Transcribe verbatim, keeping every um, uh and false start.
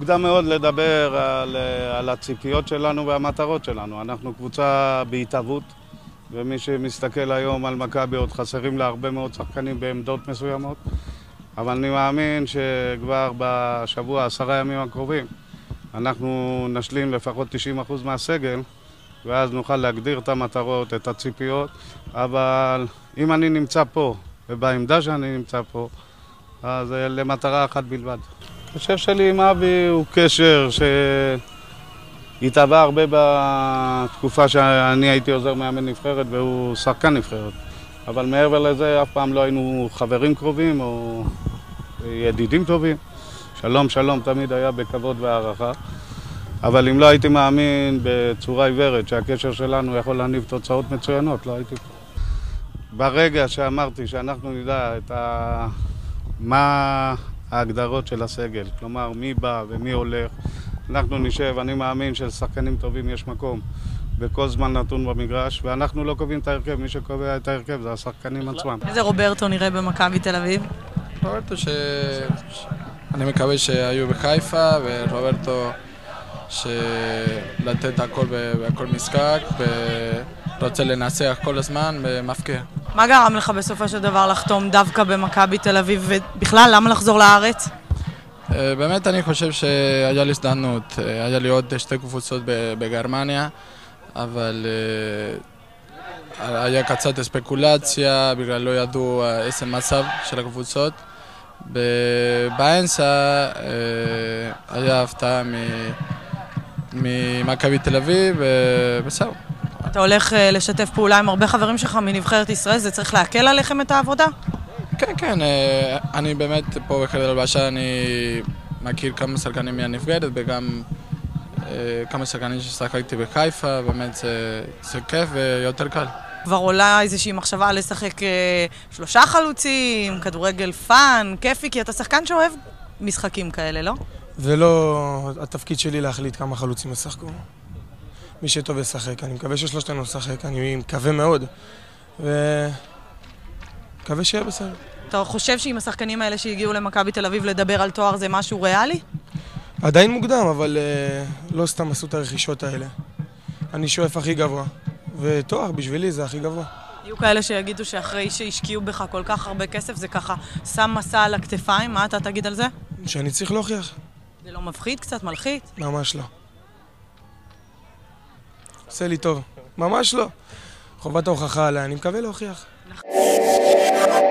מוקדם מאוד לדבר על, על הציפיות שלנו והמטרות שלנו. אנחנו קבוצה בהתהוות, ומי שמסתכל היום על מכבי עוד חסרים לה הרבה מאוד שחקנים בעמדות מסוימות. אבל אני מאמין שכבר בשבוע, עשרה ימים הקרובים, אנחנו נשלים לפחות תשעים אחוז מהסגל, ואז נוכל להגדיר את המטרות, את הציפיות. אבל אם אני נמצא פה, ובעמדה שאני נמצא פה, אז למטרה אחת בלבד. הקשר שלי עם אבי הוא קשר שהתהווה הרבה בתקופה שאני הייתי עוזר מאמן נבחרת והוא שחקן נבחרת. אבל מעבר לזה אף פעם לא היינו חברים קרובים או ידידים טובים. שלום שלום תמיד היה בכבוד והערכה. אבל אם לא הייתי מאמין בצורה עיוורת שהקשר שלנו יכול להניב תוצאות מצוינות, לא הייתי פה. ברגע שאמרתי שאנחנו נדע את ה... מה ההגדרות של הסגל, כלומר מי בא ומי הולך, אנחנו נשב, אני מאמין שלשחקנים טובים יש מקום בכל זמן נתון במגרש, ואנחנו לא קובעים את ההרכב, מי שקובע את ההרכב זה השחקנים עצמם. איזה רוברטו נראה במכבי תל אביב? רוברטו ש... אני מקווה שהיו בחיפה, ורוברטו שלתת הכל בכל משחק, ורוצה לנצח כל הזמן ומפקיע. מה גרם לך בסופו של דבר לחתום דווקא במכבי תל אביב, ובכלל למה לחזור לארץ? באמת אני חושב שהיה לי הזדמנות, היה לי עוד שתי קבוצות בגרמניה, אבל היה קצת ספקולציה, בגלל לא ידעו איזה מצב של הקבוצות. באמצע היה הפתעה ממכבי תל אביב, וזהו. אתה הולך לשתף פעולה עם הרבה חברים שלך מנבחרת ישראל, זה צריך להקל עליכם את העבודה? כן, כן, אני באמת פה בחדר הלבשה, אני מכיר כמה שחקנים מהנבחרת וגם כמה שחקנים ששחקתי בחיפה, באמת זה, זה כיף ויותר קל. כבר עולה איזושהי מחשבה לשחק שלושה חלוצים, כדורגל פאן, כיפי, כי אתה שחקן שאוהב משחקים כאלה, לא? זה לא התפקיד שלי להחליט כמה חלוצים ישחקו. מי שטוב ישחק, אני מקווה ששלושתנו ישחק, אני מקווה מאוד, ומקווה שיהיה בסדר. אתה חושב שעם השחקנים האלה שהגיעו למכבי תל אביב לדבר על תואר זה משהו ריאלי? עדיין מוקדם, אבל uh, לא סתם עשו את הרכישות האלה. אני שואף הכי גבוה, ותואר בשבילי זה הכי גבוה. יהיו כאלה שיגידו שאחרי שהשקיעו בך כל כך הרבה כסף זה ככה שם מסע על הכתפיים, מה אתה תגיד על זה? שאני צריך להוכיח. זה לא מפחיד קצת, מלחיץ? ממש לא. עושה לי טוב. ממש לא. חובת ההוכחה עליי, אני מקווה להוכיח.